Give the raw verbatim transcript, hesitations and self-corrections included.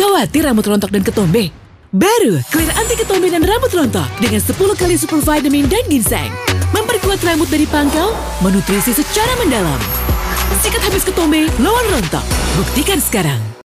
Khawatir rambut rontok dan ketombe? Baru Clear Anti Ketombe dan Rambut Rontok dengan sepuluh kali super vitamin dan ginseng. Memperkuat rambut dari pangkal, menutrisi secara mendalam. Sikat habis ketombe, lawan rontok. Buktikan sekarang.